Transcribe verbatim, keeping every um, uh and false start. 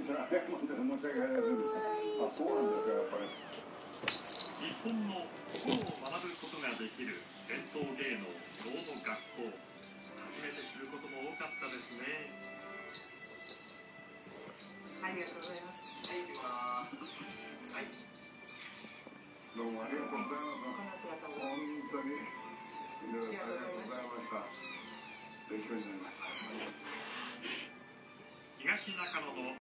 じゃあ早くまで申し訳ありませんでした。あ、そうなんですか、やっぱり。 日本の心を学ぶことができる伝統芸能能の学校、初めて知ることも多かったですね。 ありがとうございます。 はい、行きます。はい。 どうもありがとうございます。本当にいろいろありがとうございました。勉強になりました。 東中野の